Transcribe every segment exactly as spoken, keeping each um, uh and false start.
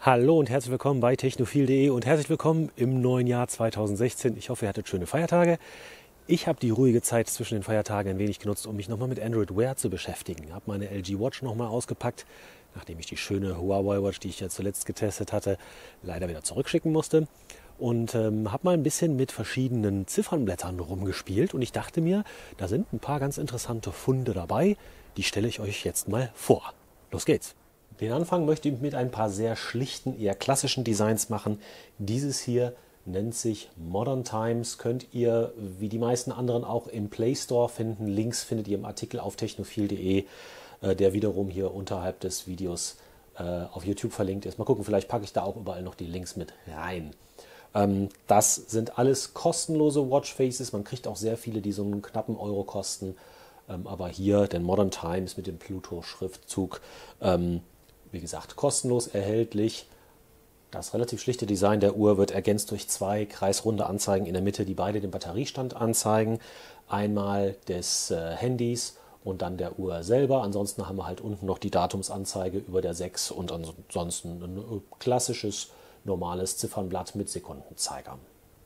Hallo und herzlich willkommen bei technophil punkt de und herzlich willkommen im neuen Jahr zweitausendsechzehn. Ich hoffe, ihr hattet schöne Feiertage. Ich habe die ruhige Zeit zwischen den Feiertagen ein wenig genutzt, um mich nochmal mit Android Wear zu beschäftigen. Ich habe meine L G Watch nochmal ausgepackt, nachdem ich die schöne Huawei Watch, die ich ja zuletzt getestet hatte, leider wieder zurückschicken musste. Und ähm, habe mal ein bisschen mit verschiedenen Ziffernblättern rumgespielt und ich dachte mir, da sind ein paar ganz interessante Funde dabei. Die stelle ich euch jetzt mal vor. Los geht's! Den Anfang möchte ich mit ein paar sehr schlichten, eher klassischen Designs machen. Dieses hier nennt sich Modern Times, könnt ihr wie die meisten anderen auch im Play Store finden. Links findet ihr im Artikel auf technophil punkt de, äh, der wiederum hier unterhalb des Videos äh, auf YouTube verlinkt ist. Mal gucken, vielleicht packe ich da auch überall noch die Links mit rein. Ähm, das sind alles kostenlose Watchfaces. Man kriegt auch sehr viele, die so einen knappen Euro kosten. Ähm, aber hier den Modern Times mit dem Pluto-Schriftzug, ähm, wie gesagt, kostenlos erhältlich. Das relativ schlichte Design der Uhr wird ergänzt durch zwei kreisrunde Anzeigen in der Mitte, die beide den Batteriestand anzeigen. Einmal des äh, Handys und dann der Uhr selber. Ansonsten haben wir halt unten noch die Datumsanzeige über der sechs und ansonsten ein klassisches, normales Ziffernblatt mit Sekundenzeiger.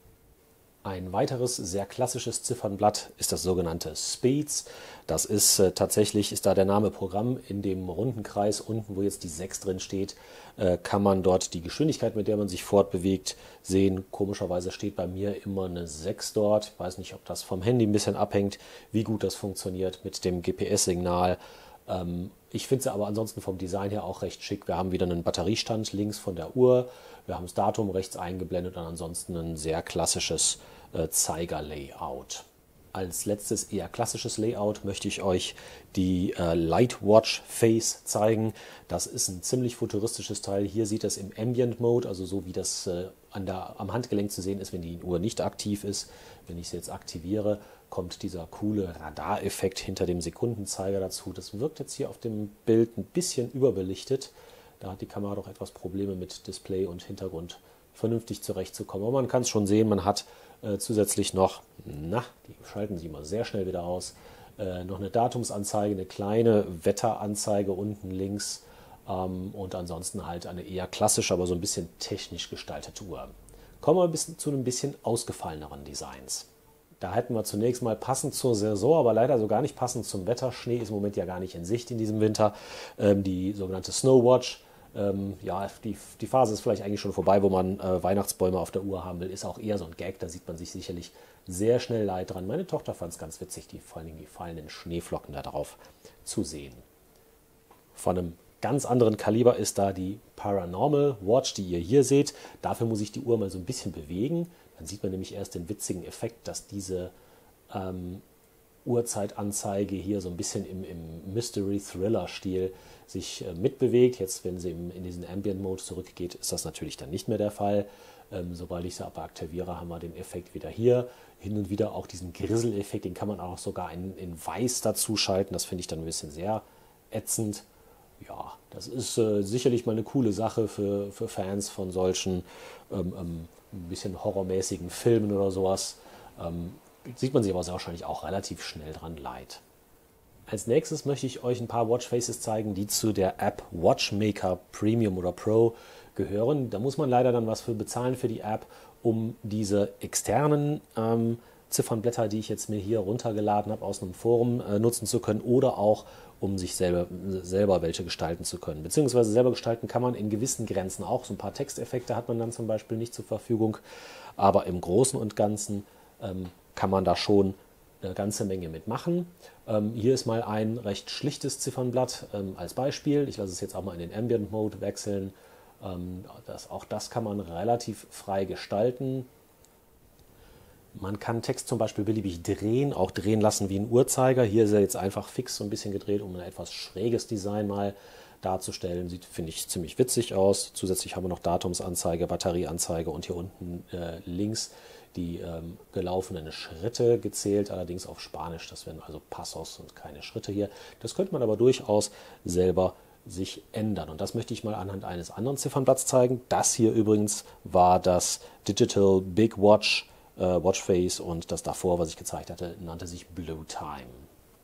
Ein weiteres sehr klassisches Ziffernblatt ist das sogenannte Speeds. Das ist äh, tatsächlich, ist da der Name Programm. In dem runden Kreis unten, wo jetzt die sechs drin steht, äh, kann man dort die Geschwindigkeit, mit der man sich fortbewegt, sehen. Komischerweise steht bei mir immer eine sechs dort. Ich weiß nicht, ob das vom Handy ein bisschen abhängt, wie gut das funktioniert mit dem G P S-Signal. Ähm, ich finde sie aber ansonsten vom Design her auch recht schick. Wir haben wieder einen Batteriestand links von der Uhr. Wir haben das Datum rechts eingeblendet und ansonsten ein sehr klassisches äh, Zeiger-Layout. Als letztes eher klassisches Layout möchte ich euch die äh, Lightwatch Face zeigen. Das ist ein ziemlich futuristisches Teil. Hier sieht das im Ambient Mode, also so wie das äh, an der, am Handgelenk zu sehen ist, wenn die Uhr nicht aktiv ist. Wenn ich sie jetzt aktiviere, kommt dieser coole Radareffekt hinter dem Sekundenzeiger dazu. Das wirkt jetzt hier auf dem Bild ein bisschen überbelichtet. Da hat die Kamera doch etwas Probleme mit Display und Hintergrund vernünftig zurechtzukommen. Aber man kann es schon sehen, man hat äh, zusätzlich noch, na, die schalten sie mal sehr schnell wieder aus, äh, noch eine Datumsanzeige, eine kleine Wetteranzeige unten links ähm, und ansonsten halt eine eher klassische, aber so ein bisschen technisch gestaltete Uhr. Kommen wir ein bisschen zu einem bisschen ausgefalleneren Designs. Da hätten wir zunächst mal passend zur Saison, aber leider so gar nicht passend zum Wetter. Schnee ist im Moment ja gar nicht in Sicht in diesem Winter. Ähm, die sogenannte Snowwatch. Ähm, ja, die, die Phase ist vielleicht eigentlich schon vorbei, wo man äh, Weihnachtsbäume auf der Uhr haben will. Ist auch eher so ein Gag, da sieht man sich sicherlich sehr schnell leid dran. Meine Tochter fand es ganz witzig, die, vor allem die fallenden Schneeflocken da drauf zu sehen. Von einem ganz anderen Kaliber ist da die Paranormal Watch, die ihr hier seht. Dafür muss ich die Uhr mal so ein bisschen bewegen. Dann sieht man nämlich erst den witzigen Effekt, dass diese ähm, Uhrzeitanzeige hier so ein bisschen im, im Mystery-Thriller-Stil sich äh, mitbewegt. Jetzt, wenn sie im, in diesen Ambient-Mode zurückgeht, ist das natürlich dann nicht mehr der Fall. Ähm, sobald ich sie aber aktiviere, haben wir den Effekt wieder hier. Hin und wieder auch diesen Grissel-Effekt, den kann man auch sogar in, in Weiß dazu schalten. Das finde ich dann ein bisschen sehr ätzend. Ja, das ist äh, sicherlich mal eine coole Sache für, für Fans von solchen ähm, ähm, ein bisschen horrormäßigen Filmen oder sowas. Ähm, sieht man sich aber sehr wahrscheinlich auch relativ schnell dran leid. Als nächstes möchte ich euch ein paar Watchfaces zeigen, die zu der App Watchmaker Premium oder Pro gehören. Da muss man leider dann was für bezahlen für die App, um diese externen ähm, Ziffernblätter, die ich jetzt mir hier runtergeladen habe aus einem Forum, äh, nutzen zu können oder auch um sich selber, selber welche gestalten zu können. Beziehungsweise selber gestalten kann man in gewissen Grenzen auch. So ein paar Texteffekte hat man dann zum Beispiel nicht zur Verfügung. Aber im Großen und Ganzen ähm, kann man da schon eine ganze Menge mitmachen. Ähm, hier ist mal ein recht schlichtes Ziffernblatt ähm, als Beispiel. Ich lasse es jetzt auch mal in den Ambient Mode wechseln. Ähm, das, auch das kann man relativ frei gestalten. Man kann Text zum Beispiel beliebig drehen, auch drehen lassen wie ein Uhrzeiger. Hier ist er jetzt einfach fix so ein bisschen gedreht, um ein etwas schräges Design mal darzustellen. Sieht, finde ich, ziemlich witzig aus. Zusätzlich haben wir noch Datumsanzeige, Batterieanzeige und hier unten äh, links die ähm, gelaufenen Schritte gezählt, allerdings auf Spanisch. Das wären also Passos und keine Schritte hier. Das könnte man aber durchaus selber sich ändern. Und das möchte ich mal anhand eines anderen Ziffernblatts zeigen. Das hier übrigens war das Digital Big Watch Watchface und das davor, was ich gezeigt hatte, nannte sich Blue Time.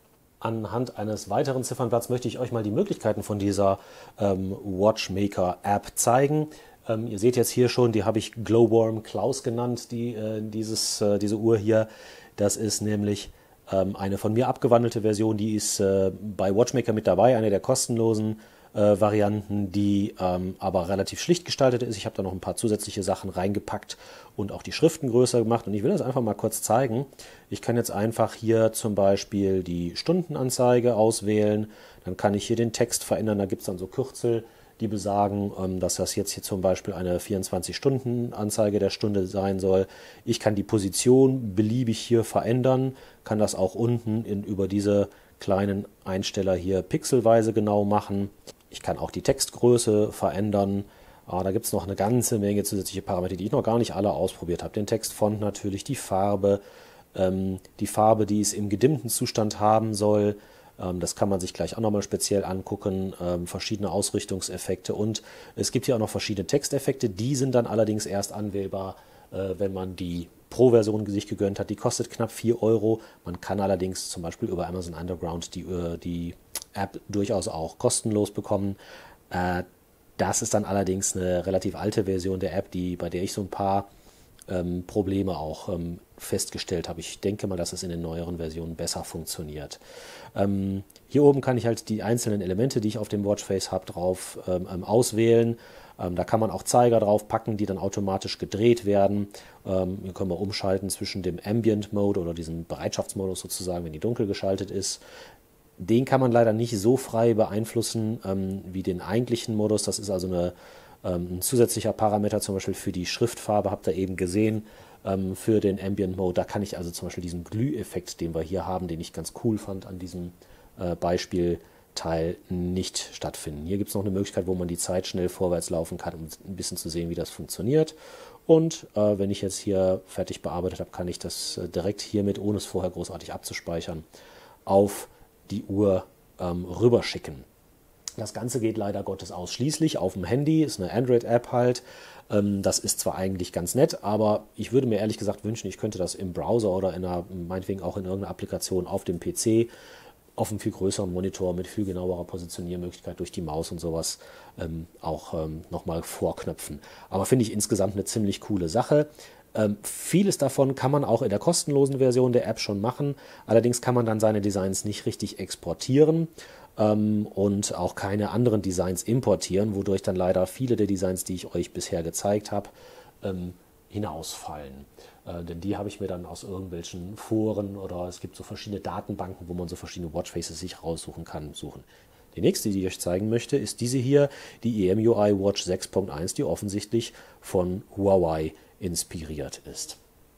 Anhand eines weiteren Ziffernblatts möchte ich euch mal die Möglichkeiten von dieser ähm, Watchmaker-App zeigen. Ähm, ihr seht jetzt hier schon, die habe ich Glowworm Klaus genannt, die, äh, dieses, äh, diese Uhr hier. Das ist nämlich ähm, eine von mir abgewandelte Version, die ist äh, bei Watchmaker mit dabei, eine der kostenlosen äh, Varianten, die ähm, aber relativ schlicht gestaltet ist. Ich habe da noch ein paar zusätzliche Sachen reingepackt und auch die Schriften größer gemacht. Und ich will das einfach mal kurz zeigen. Ich kann jetzt einfach hier zum Beispiel die Stundenanzeige auswählen. Dann kann ich hier den Text verändern. Da gibt es dann so Kürzel, die besagen, ähm, dass das jetzt hier zum Beispiel eine vierundzwanzig-Stunden-Anzeige der Stunde sein soll. Ich kann die Position beliebig hier verändern, kann das auch unten in, über diese kleinen Einsteller hier pixelweise genau machen. Ich kann auch die Textgröße verändern. Ah, da gibt es noch eine ganze Menge zusätzliche Parameter, die ich noch gar nicht alle ausprobiert habe. Den Textfont natürlich, die Farbe, ähm, die Farbe, die es im gedimmten Zustand haben soll. Ähm, das kann man sich gleich auch nochmal speziell angucken. Ähm, verschiedene Ausrichtungseffekte und es gibt hier auch noch verschiedene Texteffekte. Die sind dann allerdings erst anwählbar, äh, wenn man die Pro-Version sich gegönnt hat. Die kostet knapp vier Euro. Man kann allerdings zum Beispiel über Amazon Underground die, die App durchaus auch kostenlos bekommen. Äh, das ist dann allerdings eine relativ alte Version der App, die, bei der ich so ein paar ähm, Probleme auch ähm, festgestellt habe. Ich denke mal, dass es in den neueren Versionen besser funktioniert. Ähm, hier oben kann ich halt die einzelnen Elemente, die ich auf dem Watchface habe, drauf ähm, auswählen. Ähm, da kann man auch Zeiger drauf packen, die dann automatisch gedreht werden. Ähm, hier können wir umschalten zwischen dem Ambient Mode oder diesem Bereitschaftsmodus sozusagen, wenn die dunkel geschaltet ist. Den kann man leider nicht so frei beeinflussen ähm, wie den eigentlichen Modus. Das ist also eine, ähm, ein zusätzlicher Parameter, zum Beispiel für die Schriftfarbe, habt ihr eben gesehen, ähm, für den Ambient Mode. Da kann ich also zum Beispiel diesen Glüheffekt, den wir hier haben, den ich ganz cool fand an diesem äh, Beispielteil, nicht stattfinden. Hier gibt es noch eine Möglichkeit, wo man die Zeit schnell vorwärts laufen kann, um ein bisschen zu sehen, wie das funktioniert. Und äh, wenn ich jetzt hier fertig bearbeitet habe, kann ich das äh, direkt hiermit, ohne es vorher großartig abzuspeichern, auf die Uhr ähm, rüberschicken. Das Ganze geht leider Gottes ausschließlich auf dem Handy, ist eine Android-App halt. Ähm, das ist zwar eigentlich ganz nett, aber ich würde mir ehrlich gesagt wünschen, ich könnte das im Browser oder in einer, meinetwegen auch in irgendeiner Applikation auf dem P C, auf einem viel größeren Monitor mit viel genauerer Positioniermöglichkeit durch die Maus und sowas ähm, auch ähm, nochmal vorknöpfen. Aber finde ich insgesamt eine ziemlich coole Sache. Ähm, vieles davon kann man auch in der kostenlosen Version der App schon machen. Allerdings kann man dann seine Designs nicht richtig exportieren ähm, und auch keine anderen Designs importieren, wodurch dann leider viele der Designs, die ich euch bisher gezeigt habe, ähm, hinausfallen. Äh, denn die habe ich mir dann aus irgendwelchen Foren oder es gibt so verschiedene Datenbanken, wo man so verschiedene Watchfaces sich raussuchen kann, suchen. Die nächste, die ich euch zeigen möchte, ist diese hier, die E M U I Watch sechs Punkt eins, die offensichtlich von Huawei inspiriert ist.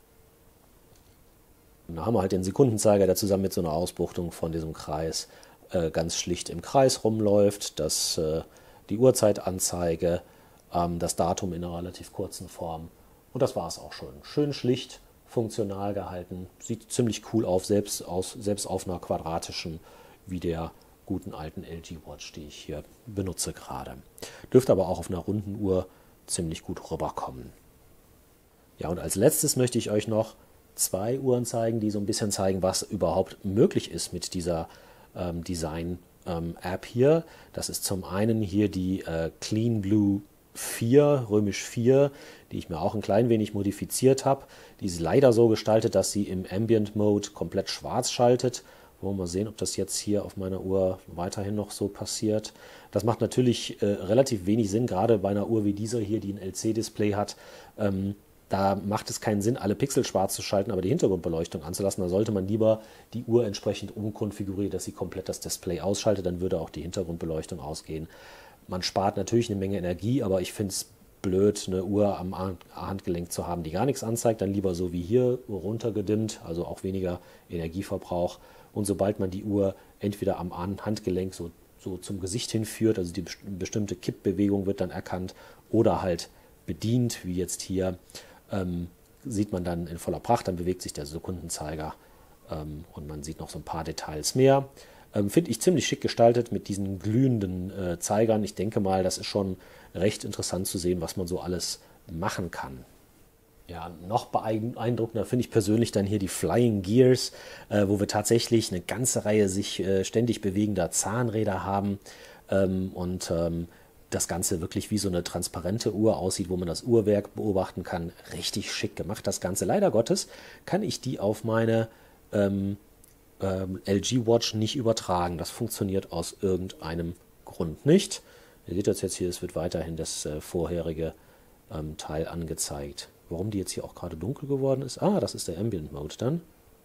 Da haben wir halt den Sekundenzeiger, der zusammen mit so einer Ausbuchtung von diesem Kreis äh, ganz schlicht im Kreis rumläuft, das, äh, die Uhrzeitanzeige, ähm, das Datum in einer relativ kurzen Form und das war es auch schon. Schön schlicht, funktional gehalten, sieht ziemlich cool auf, selbst, aus, selbst auf einer quadratischen wie der guten alten L G Watch, die ich hier benutze gerade. Dürfte aber auch auf einer runden Uhr ziemlich gut rüberkommen. Ja, und als letztes möchte ich euch noch zwei Uhren zeigen, die so ein bisschen zeigen, was überhaupt möglich ist mit dieser ähm, Design-App ähm, hier. Das ist zum einen hier die äh, Clean Blue vier, römisch vier, die ich mir auch ein klein wenig modifiziert habe. Die ist leider so gestaltet, dass sie im Ambient Mode komplett schwarz schaltet. Wollen wir mal sehen, ob das jetzt hier auf meiner Uhr weiterhin noch so passiert. Das macht natürlich äh, relativ wenig Sinn, gerade bei einer Uhr wie dieser hier, die ein L C-Display hat. Ähm, Da macht es keinen Sinn, alle Pixel schwarz zu schalten, aber die Hintergrundbeleuchtung anzulassen. Da sollte man lieber die Uhr entsprechend umkonfigurieren, dass sie komplett das Display ausschaltet. Dann würde auch die Hintergrundbeleuchtung ausgehen. Man spart natürlich eine Menge Energie, aber ich finde es blöd, eine Uhr am Handgelenk zu haben, die gar nichts anzeigt. Dann lieber so wie hier, runtergedimmt, also auch weniger Energieverbrauch. Und sobald man die Uhr entweder am Handgelenk so, so zum Gesicht hinführt, also die bestimmte Kippbewegung wird dann erkannt, oder halt bedient, wie jetzt hier, Ähm, sieht man dann in voller Pracht, dann bewegt sich der Sekundenzeiger ähm, und man sieht noch so ein paar Details mehr. Ähm, Finde ich ziemlich schick gestaltet mit diesen glühenden äh, Zeigern. Ich denke mal, das ist schon recht interessant zu sehen, was man so alles machen kann. Ja, noch beeindruckender finde ich persönlich dann hier die Flying Gears, äh, wo wir tatsächlich eine ganze Reihe sich äh, ständig bewegender Zahnräder haben ähm, und ähm, das Ganze wirklich wie so eine transparente Uhr aussieht, wo man das Uhrwerk beobachten kann. Richtig schick gemacht das Ganze. Leider Gottes kann ich die auf meine ähm, ähm, L G Watch nicht übertragen. Das funktioniert aus irgendeinem Grund nicht. Ihr seht das jetzt hier, es wird weiterhin das äh, vorherige ähm, Teil angezeigt. Warum die jetzt hier auch gerade dunkel geworden ist? Ah, das ist der Ambient Mode dann.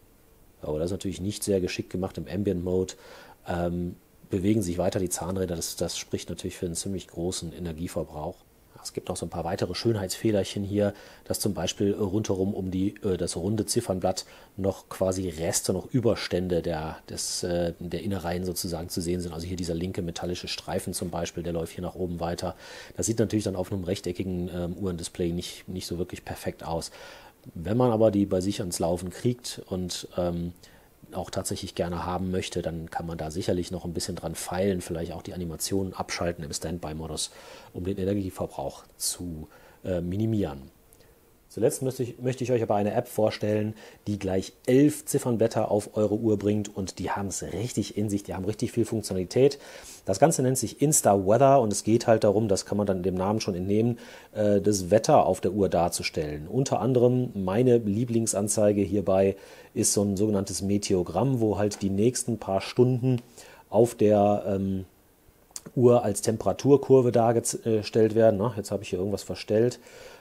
Aber das ist natürlich nicht sehr geschickt gemacht im Ambient Mode. Ähm, bewegen sich weiter die Zahnräder. Das, das spricht natürlich für einen ziemlich großen Energieverbrauch. Es gibt noch so ein paar weitere Schönheitsfehlerchen hier, dass zum Beispiel rundherum um die, äh, das runde Ziffernblatt noch quasi Reste, noch Überstände der, des, äh, der Innereien sozusagen zu sehen sind. Also hier dieser linke metallische Streifen zum Beispiel, der läuft hier nach oben weiter. Das sieht natürlich dann auf einem rechteckigen ähm, Uhrendisplay nicht, nicht so wirklich perfekt aus. Wenn man aber die bei sich ans Laufen kriegt und ähm, auch tatsächlich gerne haben möchte, dann kann man da sicherlich noch ein bisschen dran feilen, vielleicht auch die Animationen abschalten im Standby-Modus, um den Energieverbrauch zu äh, minimieren. Zuletzt möchte ich, möchte ich euch aber eine App vorstellen, die gleich elf Ziffernblätter auf eure Uhr bringt und die haben es richtig in sich, die haben richtig viel Funktionalität. Das Ganze nennt sich Insta Weather und es geht halt darum, das kann man dann dem Namen schon entnehmen, äh, das Wetter auf der Uhr darzustellen. Unter anderem meine Lieblingsanzeige hierbei ist so ein sogenanntes Meteogramm, wo halt die nächsten paar Stunden auf der ähm, Uhr als Temperaturkurve dargestellt werden. Na, jetzt habe ich hier irgendwas verstellt.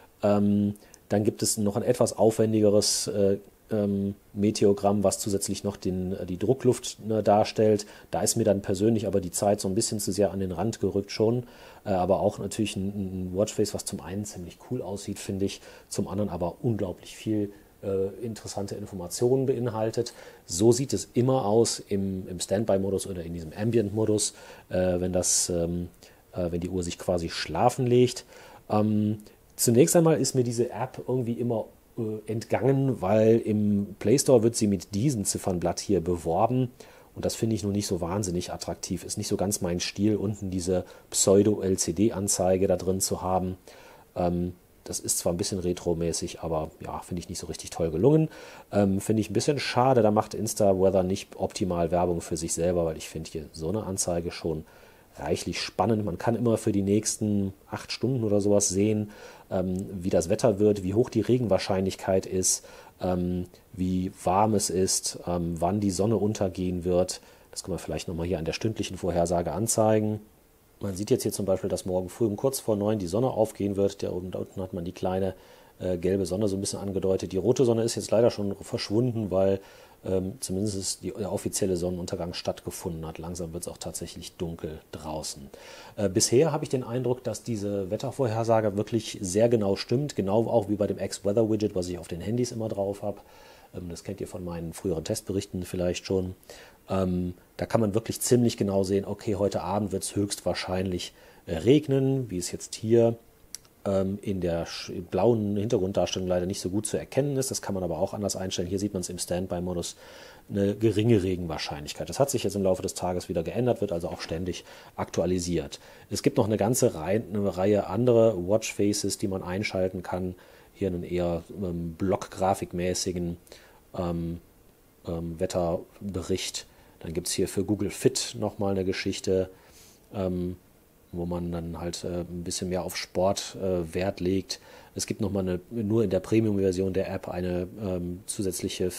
Ähm, Dann gibt es noch ein etwas aufwendigeres äh, ähm, Meteogramm, was zusätzlich noch den, die Druckluft ne, darstellt. Da ist mir dann persönlich aber die Zeit so ein bisschen zu sehr an den Rand gerückt schon. Äh, aber auch natürlich ein, ein Watchface, was zum einen ziemlich cool aussieht, finde ich, zum anderen aber unglaublich viel äh, interessante Informationen beinhaltet. So sieht es immer aus im, im Standby-Modus oder in diesem Ambient-Modus, äh, wenn, das, ähm, äh, wenn die Uhr sich quasi schlafen legt. Ähm, Zunächst einmal ist mir diese App irgendwie immer äh, entgangen, weil im Play Store wird sie mit diesem Ziffernblatt hier beworben und das finde ich nun nicht so wahnsinnig attraktiv. Ist nicht so ganz mein Stil, unten diese Pseudo-L C D-Anzeige da drin zu haben. Ähm, das ist zwar ein bisschen retromäßig, aber ja, finde ich nicht so richtig toll gelungen. Ähm, finde ich ein bisschen schade, da macht InstaWeather nicht optimal Werbung für sich selber, weil ich finde hier so eine Anzeige schon reichlich spannend. Man kann immer für die nächsten acht Stunden oder sowas sehen, ähm, wie das Wetter wird, wie hoch die Regenwahrscheinlichkeit ist, ähm, wie warm es ist, ähm, wann die Sonne untergehen wird. Das kann man vielleicht nochmal hier an der stündlichen Vorhersage anzeigen. Man sieht jetzt hier zum Beispiel, dass morgen früh um kurz vor neun die Sonne aufgehen wird. Da unten hat man die kleine äh, gelbe Sonne so ein bisschen angedeutet. Die rote Sonne ist jetzt leider schon verschwunden, weil ähm, zumindest die, der offizielle Sonnenuntergang stattgefunden hat. Langsam wird es auch tatsächlich dunkel draußen. Äh, bisher habe ich den Eindruck, dass diese Wettervorhersage wirklich sehr genau stimmt. Genau auch wie bei dem X-Weather-Widget, was ich auf den Handys immer drauf habe. Ähm, das kennt ihr von meinen früheren Testberichten vielleicht schon. Ähm, da kann man wirklich ziemlich genau sehen, okay, heute Abend wird es höchstwahrscheinlich äh, regnen, wie es jetzt hier ähm, in der blauen Hintergrunddarstellung leider nicht so gut zu erkennen ist. Das kann man aber auch anders einstellen. Hier sieht man es im Standby-Modus, eine geringe Regenwahrscheinlichkeit. Das hat sich jetzt im Laufe des Tages wieder geändert, wird also auch ständig aktualisiert. Es gibt noch eine ganze Reihe, eine Reihe andere Watchfaces, die man einschalten kann. Hier einen eher ähm, blockgrafikmäßigen ähm, ähm, Wetterbericht. Dann gibt es hier für Google Fit nochmal eine Geschichte, ähm, wo man dann halt äh, ein bisschen mehr auf Sport äh, Wert legt. Es gibt nochmal eine, nur in der Premium-Version der App eine ähm, zusätzliche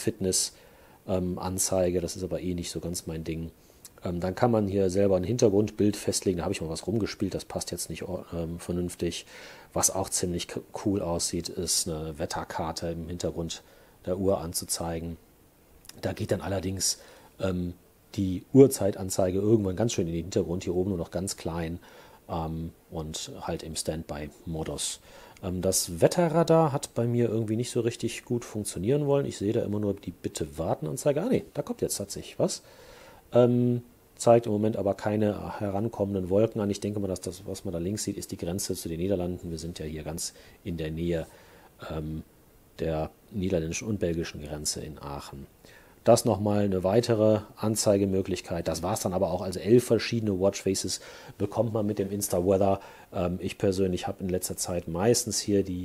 Fitness-Anzeige. Ähm, das ist aber eh nicht so ganz mein Ding. Ähm, dann kann man hier selber ein Hintergrundbild festlegen. Da habe ich mal was rumgespielt, das passt jetzt nicht ähm, vernünftig. Was auch ziemlich cool aussieht, ist eine Wetterkarte im Hintergrund der Uhr anzuzeigen. Da geht dann allerdings ähm, die Uhrzeitanzeige irgendwann ganz schön in den Hintergrund, hier oben nur noch ganz klein ähm, und halt im Standby-Modus. Ähm, das Wetterradar hat bei mir irgendwie nicht so richtig gut funktionieren wollen. Ich sehe da immer nur die Bitte-Warten-Anzeige. Ah ne, da kommt jetzt tatsächlich was. Ähm, zeigt im Moment aber keine herankommenden Wolken an. Ich denke mal, dass das, was man da links sieht, ist die Grenze zu den Niederlanden. Wir sind ja hier ganz in der Nähe ähm, der niederländischen und belgischen Grenze in Aachen. Das nochmal eine weitere Anzeigemöglichkeit. Das war es dann aber auch. Also elf verschiedene Watchfaces bekommt man mit dem InstaWeather. Ähm, ich persönlich habe in letzter Zeit meistens hier die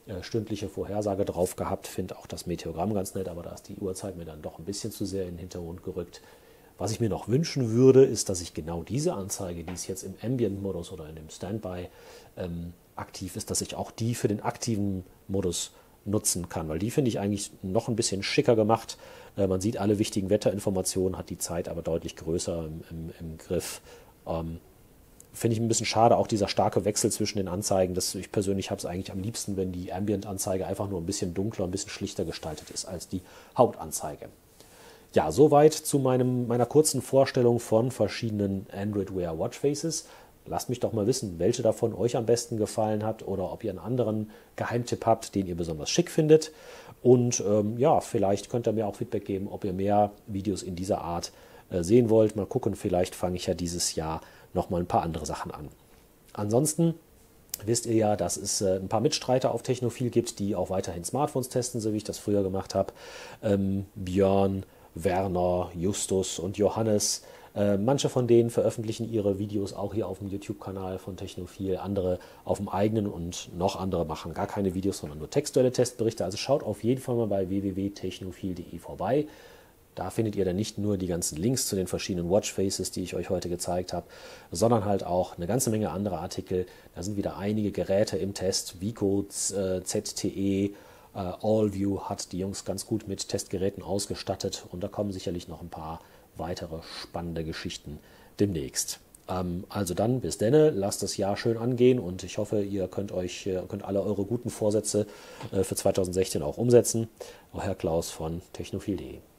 äh, stündliche Vorhersage drauf gehabt. Finde auch das Meteogramm ganz nett, aber da ist die Uhrzeit mir dann doch ein bisschen zu sehr in den Hintergrund gerückt. Was ich mir noch wünschen würde, ist, dass ich genau diese Anzeige, die es jetzt im Ambient-Modus oder in dem Standby ähm, aktiv ist, dass ich auch die für den aktiven Modus nutzen kann, weil die finde ich eigentlich noch ein bisschen schicker gemacht. Äh, man sieht alle wichtigen Wetterinformationen, hat die Zeit aber deutlich größer im, im, im Griff. Ähm, finde ich ein bisschen schade, auch dieser starke Wechsel zwischen den Anzeigen. Das, ich persönlich habe es eigentlich am liebsten, wenn die Ambient-Anzeige einfach nur ein bisschen dunkler, ein bisschen schlichter gestaltet ist als die Hauptanzeige. Ja, soweit zu meinem, meiner kurzen Vorstellung von verschiedenen Android Wear Watchfaces. Lasst mich doch mal wissen, welche davon euch am besten gefallen hat oder ob ihr einen anderen Geheimtipp habt, den ihr besonders schick findet. Und ähm, ja, vielleicht könnt ihr mir auch Feedback geben, ob ihr mehr Videos in dieser Art äh, sehen wollt. Mal gucken, vielleicht fange ich ja dieses Jahr nochmal ein paar andere Sachen an. Ansonsten wisst ihr ja, dass es äh, ein paar Mitstreiter auf Technophil gibt, die auch weiterhin Smartphones testen, so wie ich das früher gemacht habe. Ähm, Björn, Werner, Justus und Johannes. Äh, manche von denen veröffentlichen ihre Videos auch hier auf dem YouTube-Kanal von Technophil, andere auf dem eigenen und noch andere machen gar keine Videos, sondern nur textuelle Testberichte. Also schaut auf jeden Fall mal bei w w w punkt technophil punkt de vorbei. Da findet ihr dann nicht nur die ganzen Links zu den verschiedenen Watchfaces, die ich euch heute gezeigt habe, sondern halt auch eine ganze Menge anderer Artikel. Da sind wieder einige Geräte im Test, Vico, äh, Z T E, Allview hat die Jungs ganz gut mit Testgeräten ausgestattet und da kommen sicherlich noch ein paar weitere spannende Geschichten demnächst. Ähm, also dann, bis denne, lasst das Jahr schön angehen und ich hoffe, ihr könnt euch könnt alle eure guten Vorsätze äh, für zweitausendsechzehn auch umsetzen. Euer Klaus von technophil punkt de.